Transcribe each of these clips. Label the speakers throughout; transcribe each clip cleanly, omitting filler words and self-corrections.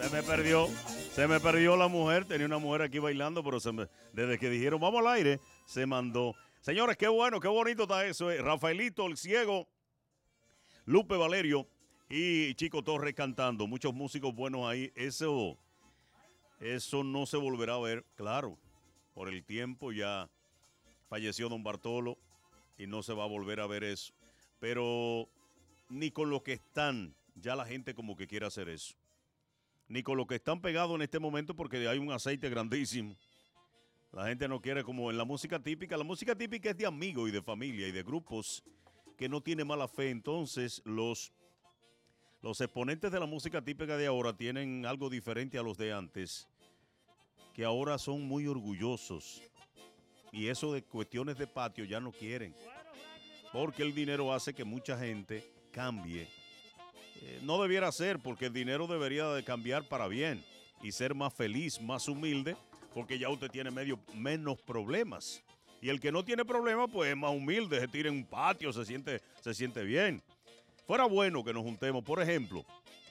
Speaker 1: Se me perdió la mujer. Tenía una mujer aquí bailando, pero desde que dijeron vamos al aire, se mandó. Señores, qué bueno, qué bonito está eso. Rafaelito, el ciego, Lupe Valerio y Chico Torres cantando. Muchos músicos buenos ahí. Eso no se volverá a ver, claro. Por el tiempo ya falleció don Bartolo y no se va a volver a ver eso. Pero ni con lo que están, ya la gente como que quiere hacer eso. Ni con lo que están pegados en este momento porque hay un aceite grandísimo. La gente no quiere como en la música típica. La música típica es de amigos y de familia y de grupos que no tienen mala fe. Entonces los exponentes de la música típica de ahora tienen algo diferente a los de antes, que ahora son muy orgullosos. Y eso de cuestiones de patio ya no quieren. Porque el dinero hace que mucha gente cambie. No debiera ser, porque el dinero debería de cambiar para bien y ser más feliz, más humilde, porque ya usted tiene menos problemas. Y el que no tiene problemas, pues es más humilde, se tira en un patio, se siente bien. Fuera bueno que nos juntemos. Por ejemplo,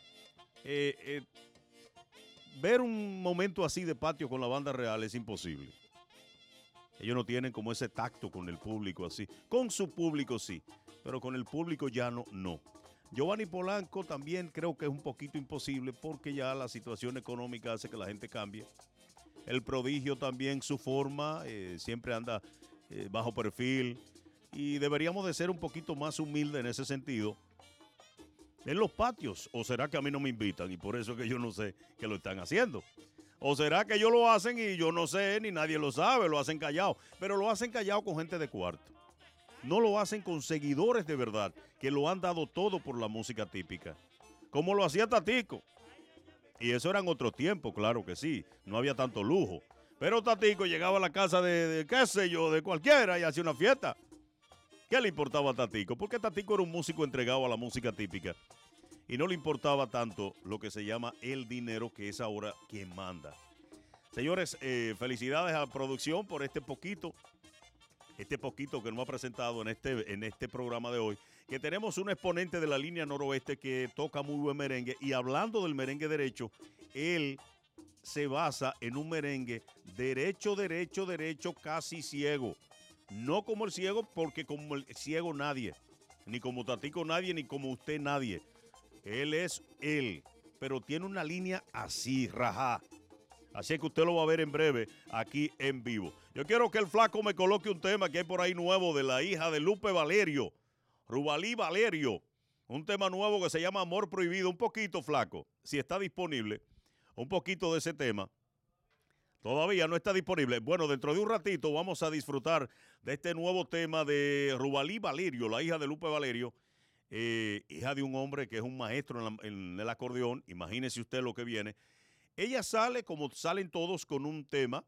Speaker 1: ver un momento así de patio con la banda real es imposible. Ellos no tienen como ese tacto con el público así. Con su público sí, pero con el público ya no. Giovanni Polanco también creo que es un poquito imposible porque ya la situación económica hace que la gente cambie. El Prodigio también, su forma, siempre anda bajo perfil y deberíamos de ser un poquito más humildes en ese sentido. En los patios, ¿o será que a mí no me invitan y por eso es que yo no sé que lo están haciendo? ¿O será que ellos lo hacen y yo no sé ni nadie lo sabe, lo hacen callado? Pero lo hacen callado con gente de cuarto. No lo hacen con seguidores de verdad, que lo han dado todo por la música típica. Como lo hacía Tatico. Y eso era en otro tiempo, claro que sí. No había tanto lujo. Pero Tatico llegaba a la casa de qué sé yo, de cualquiera y hacía una fiesta. ¿Qué le importaba a Tatico? Porque Tatico era un músico entregado a la música típica. Y no le importaba tanto lo que se llama el dinero, que es ahora quien manda. Señores, felicidades a la producción por este poquito que nos ha presentado en este programa de hoy, que tenemos un exponente de la línea noroeste que toca muy buen merengue, y hablando del merengue derecho, él se basa en un merengue derecho, casi ciego. No como el ciego, porque como el ciego nadie, ni como Tatico nadie, ni como usted nadie. Él es él, pero tiene una línea así, rajá. Así que usted lo va a ver en breve aquí en vivo. Yo quiero que el flaco me coloque un tema que hay por ahí nuevo de la hija de Lupe Valerio, Rubalí Valerio. Un tema nuevo que se llama Amor Prohibido. Un poquito, flaco, si está disponible, un poquito de ese tema. Todavía no está disponible. Bueno, dentro de un ratito vamos a disfrutar de este nuevo tema de Rubalí Valerio, la hija de Lupe Valerio, hija de un hombre que es un maestro en el acordeón. Imagínese usted lo que viene. Ella sale, como salen todos, con un tema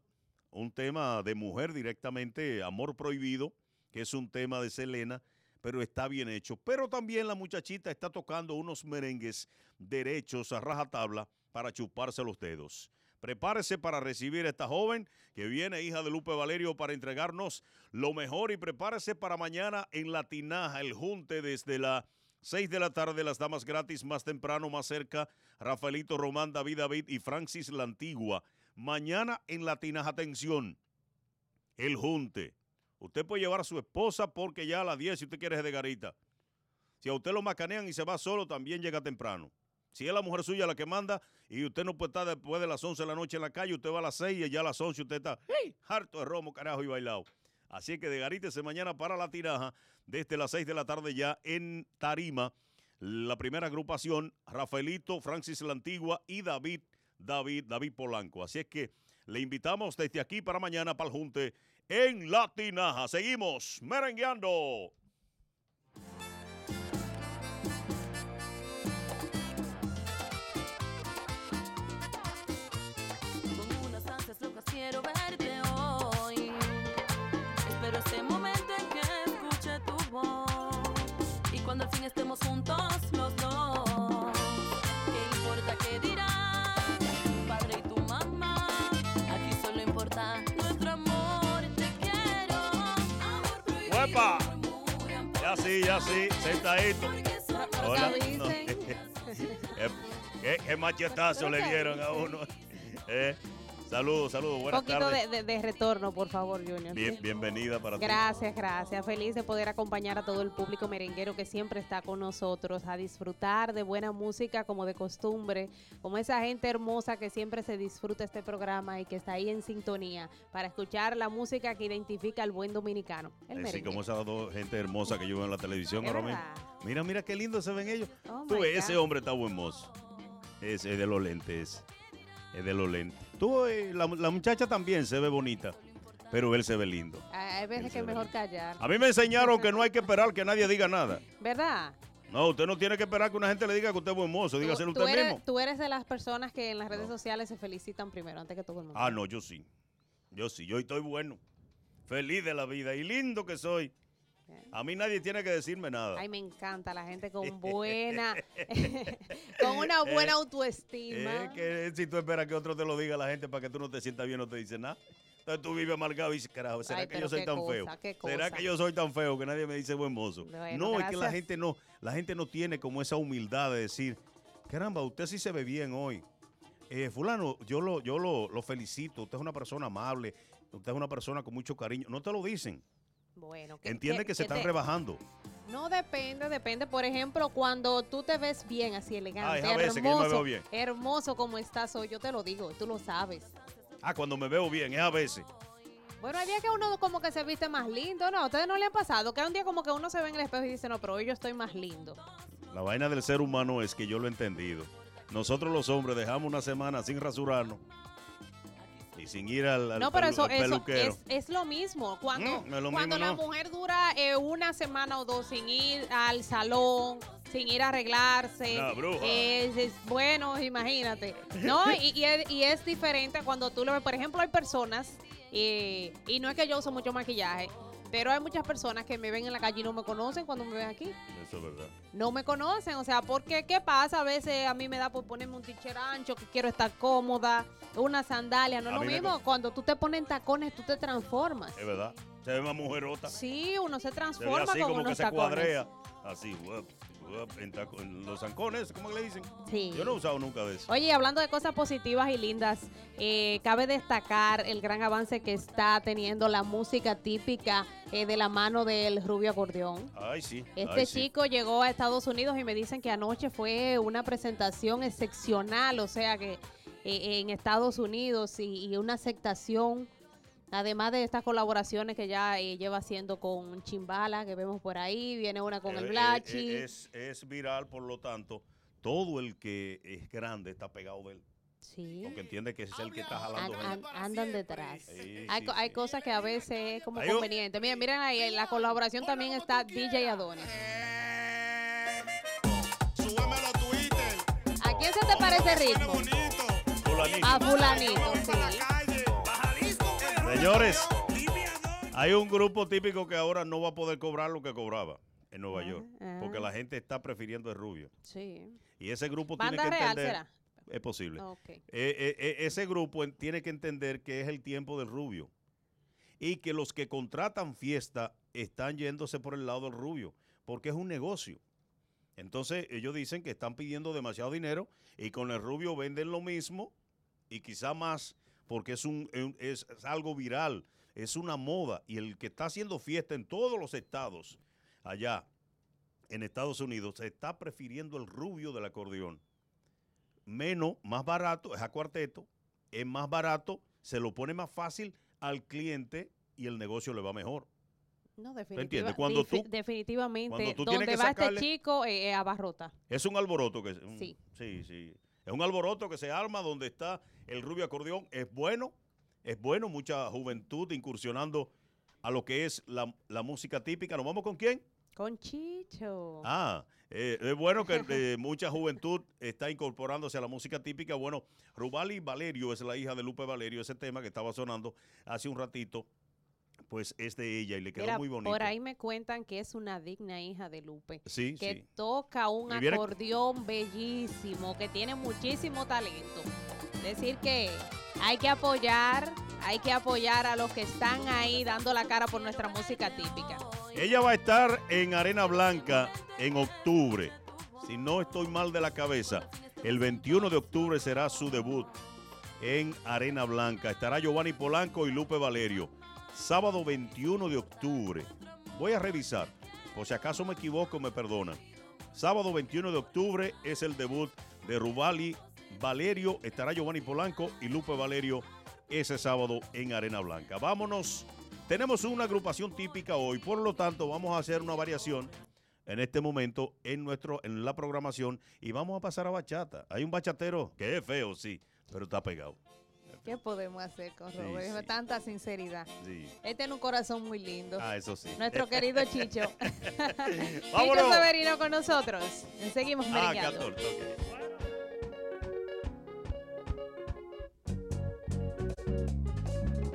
Speaker 1: de mujer directamente, Amor Prohibido, que es un tema de Selena, pero está bien hecho. Pero también la muchachita está tocando unos merengues derechos a rajatabla para chuparse los dedos. Prepárese para recibir a esta joven que viene, hija de Lupe Valerio, para entregarnos lo mejor, y prepárese para mañana en La Tinaja, el junte desde las 6 de la tarde, las damas gratis, más temprano, más cerca, Rafaelito Román, David y Francis La Antigua. Mañana en La Tinaja, atención, el junte. Usted puede llevar a su esposa porque ya a las 10, si usted quiere, es de garita. Si a usted lo macanean y se va solo, también llega temprano. Si es la mujer suya la que manda y usted no puede estar después de las 11 de la noche en la calle, usted va a las 6 y ya a las 11 usted está harto de romo, carajo, y bailado. Así que desgarítese mañana para La Tinaja, desde las 6 de la tarde ya en Tarima. La primera agrupación, Rafaelito, Francis La Antigua y David Polanco. Así es que le invitamos desde aquí para mañana para el junte en La Tinaja. Seguimos merengueando.
Speaker 2: Con unas ansias locas quiero verte hoy. Espero ese momento en que escuche tu voz. Y cuando al fin estemos juntos los dos, ¿qué importa qué dirán tu padre y tu mamá? Aquí solo importa nuestro amor. Te quiero, amor prohibido.
Speaker 1: ¡Uepa! Ya sí, sentadito.
Speaker 3: Pero
Speaker 1: Hola.
Speaker 3: que
Speaker 1: No.
Speaker 3: avisen.
Speaker 1: ¿Qué machetazo le dieron a uno? Saludos,
Speaker 3: Un
Speaker 1: buenas
Speaker 3: poquito
Speaker 1: tardes.
Speaker 3: de retorno, por favor, Junior.
Speaker 1: Bienvenida para ti.
Speaker 3: Gracias, gracias. Feliz de poder acompañar a todo el público merenguero que siempre está con nosotros a disfrutar de buena música como de costumbre, como esa gente hermosa que siempre se disfruta este programa y que está ahí en sintonía para escuchar la música que identifica al buen dominicano, el
Speaker 1: Sí,
Speaker 3: merengue.
Speaker 1: como esas dos gente hermosa que yo veo en la televisión
Speaker 3: Es
Speaker 1: ahora mismo.
Speaker 3: verdad.
Speaker 1: Mira qué lindo se ven ellos.
Speaker 3: Oh
Speaker 1: Tú
Speaker 3: my
Speaker 1: ves, ese
Speaker 3: God.
Speaker 1: hombre está buen mozo. Es de los lentes. Es de los lentes. La muchacha también se ve bonita, pero él se ve lindo.
Speaker 3: Hay veces
Speaker 1: Él
Speaker 3: que
Speaker 1: se
Speaker 3: es
Speaker 1: ve
Speaker 3: mejor
Speaker 1: lindo.
Speaker 3: callar.
Speaker 1: A mí me enseñaron que no hay que esperar que nadie diga nada.
Speaker 3: ¿Verdad?
Speaker 1: No, usted no tiene que esperar que una gente le diga que usted es buen mozo. Dígaselo usted mismo.
Speaker 3: Tú eres de las personas que en las redes sociales se felicitan primero, antes que todo el mundo.
Speaker 1: Ah, no, yo sí. Yo estoy bueno. Feliz de la vida y lindo que soy. A mí nadie tiene que decirme nada.
Speaker 3: Ay, me encanta la gente con buena, con una buena autoestima.
Speaker 1: Es que si tú esperas que otro te lo diga la gente para que tú no te sientas bien, no te dice nada. Entonces tú vives amargado y dices, carajo, ¿será
Speaker 3: Ay,
Speaker 1: que yo
Speaker 3: pero
Speaker 1: soy
Speaker 3: qué
Speaker 1: tan
Speaker 3: cosa,
Speaker 1: feo?
Speaker 3: qué
Speaker 1: ¿Será
Speaker 3: cosa.
Speaker 1: que yo soy tan feo que nadie me dice buen mozo?
Speaker 3: Bueno,
Speaker 1: No, es que
Speaker 3: gracias.
Speaker 1: la gente no tiene como esa humildad de decir, caramba, usted sí se ve bien hoy. Fulano, yo lo felicito, usted es una persona amable, usted es una persona con mucho cariño. No te lo dicen.
Speaker 3: Bueno,
Speaker 1: Entiende que se están rebajando.
Speaker 3: No depende. Por ejemplo, cuando tú te ves bien, así elegante,
Speaker 1: es a veces que yo me veo bien.
Speaker 3: hermoso como estás hoy, yo te lo digo, tú lo sabes.
Speaker 1: Ah, cuando me veo bien, es a veces.
Speaker 3: Bueno, hay días que uno como que se viste más lindo, ¿no? ¿A ustedes no le han pasado? Que hay un día como que uno se ve en el espejo y dice, no, pero hoy yo estoy más lindo.
Speaker 1: La vaina del ser humano es que yo lo he entendido. Nosotros los hombres dejamos una semana sin rasurarnos y sin ir al
Speaker 3: No, pero eso
Speaker 1: peluquero.
Speaker 3: es lo mismo. Cuando,
Speaker 1: No es lo
Speaker 3: cuando
Speaker 1: mismo,
Speaker 3: la
Speaker 1: no.
Speaker 3: mujer dura una semana o dos sin ir al salón, sin ir a arreglarse.
Speaker 1: Una bruja.
Speaker 3: Bueno, imagínate. No, y es diferente cuando tú lo ves. Por ejemplo, hay personas, y no es que yo uso mucho maquillaje, pero hay muchas personas que me ven en la calle y no me conocen cuando me ven aquí.
Speaker 1: Eso es verdad.
Speaker 3: No me conocen, o sea, porque ¿qué pasa? A veces a mí me da por ponerme un t-shirt ancho, que quiero estar cómoda, una sandalia, no es
Speaker 1: A
Speaker 3: lo
Speaker 1: mí me
Speaker 3: mismo. Cuando tú te pones en tacones, tú te transformas.
Speaker 1: Es verdad. Se ve más mujerota.
Speaker 3: Sí, uno se
Speaker 1: Se ve
Speaker 3: transforma
Speaker 1: así
Speaker 3: con
Speaker 1: como que
Speaker 3: unos
Speaker 1: se
Speaker 3: tacones.
Speaker 1: cuadrea. Así, en los zancones, ¿cómo le dicen?
Speaker 3: Sí.
Speaker 1: Yo no he usado nunca de eso.
Speaker 3: Oye, hablando de cosas positivas y lindas, cabe destacar el gran avance que está teniendo la música típica de la mano del Rubio Acordeón.
Speaker 1: Ay, sí.
Speaker 3: Este chico llegó a Estados Unidos y me dicen que anoche fue una presentación excepcional, o sea que en Estados Unidos y una aceptación, además de estas colaboraciones que ya lleva haciendo con Chimbala, que vemos por ahí, viene una con el Blachi.
Speaker 1: Es viral, por lo tanto, todo el que es grande está pegado de él.
Speaker 3: Sí.
Speaker 1: Porque entiende que es el que está jalando gente.
Speaker 3: Andan detrás.
Speaker 1: Sí,
Speaker 3: Hay
Speaker 1: sí.
Speaker 3: cosas que a veces es como
Speaker 1: Hay
Speaker 3: conveniente. Miren ahí, en la colaboración también está DJ Adonis.
Speaker 4: Súbemelo a Twitter.
Speaker 3: ¿A quién se te parece el ritmo?
Speaker 1: Fulanito.
Speaker 3: A fulanito, sí.
Speaker 1: Señores, hay un grupo típico que ahora no va a poder cobrar lo que cobraba en Nueva York. Porque la gente está prefiriendo el rubio.
Speaker 3: Sí.
Speaker 1: Y ese grupo tiene
Speaker 3: ¿Banda
Speaker 1: que
Speaker 3: real
Speaker 1: entender.
Speaker 3: será?
Speaker 1: Es posible.
Speaker 3: Ok.
Speaker 1: Ese grupo tiene que entender que es el tiempo del rubio. Y que los que contratan fiesta están yéndose por el lado del rubio. Porque es un negocio. Entonces ellos dicen que están pidiendo demasiado dinero y con el rubio venden lo mismo y quizá más porque es algo viral, es una moda y el que está haciendo fiesta en todos los estados allá en Estados Unidos se está prefiriendo el rubio del acordeón. Menos, más barato, es a cuarteto, es más barato, se lo pone más fácil al cliente y el negocio le va mejor.
Speaker 3: No,
Speaker 1: entiendes? Cuando
Speaker 3: definitivamente,
Speaker 1: cuando tú
Speaker 3: donde
Speaker 1: tienes que
Speaker 3: va
Speaker 1: sacarle-
Speaker 3: este chico, abarrota.
Speaker 1: Es un alboroto que
Speaker 3: Sí.
Speaker 1: sí. Es un alboroto que se arma donde está el rubio acordeón. Es bueno, mucha juventud incursionando a lo que es la música típica. ¿Nos vamos con quién?
Speaker 3: Con Chicho.
Speaker 1: Es bueno que mucha juventud está incorporándose a la música típica. Bueno, Rubali Valerio es la hija de Lupe Valerio. Ese tema que estaba sonando hace un ratito, pues es de ella y le quedó
Speaker 3: Mira,
Speaker 1: muy bonito.
Speaker 3: por ahí me cuentan que es una digna hija de Lupe.
Speaker 1: Sí,
Speaker 3: Que
Speaker 1: sí.
Speaker 3: toca un
Speaker 1: Y viene-
Speaker 3: acordeón bellísimo, que tiene muchísimo talento. Decir que hay que apoyar a los que están ahí dando la cara por nuestra música típica.
Speaker 1: Ella va a estar en Arena Blanca en octubre. si no estoy mal de la cabeza, el 21 de octubre será su debut en Arena Blanca. Estará Giovanni Polanco y Lupe Valerio. Sábado 21 de octubre. Voy a revisar. Por si acaso me equivoco, me perdonan. Sábado 21 de octubre es el debut de Rubali Valerio. Estará Giovanni Polanco y Lupe Valerio ese sábado en Arena Blanca. Vámonos. Tenemos una agrupación típica hoy, por lo tanto vamos a hacer una variación en este momento en la programación y vamos a pasar a bachata. Hay un bachatero que es feo, sí, pero está pegado.
Speaker 3: ¿Qué podemos hacer con
Speaker 1: Sí,
Speaker 3: Robert?
Speaker 1: sí.
Speaker 3: Tanta sinceridad.
Speaker 1: Sí.
Speaker 3: Él tiene un corazón muy lindo.
Speaker 1: Ah, eso sí.
Speaker 3: Nuestro querido Chicho. Chicho
Speaker 1: Vámonos.
Speaker 3: Severino con nosotros. Seguimos merengueando.
Speaker 1: 14, ok.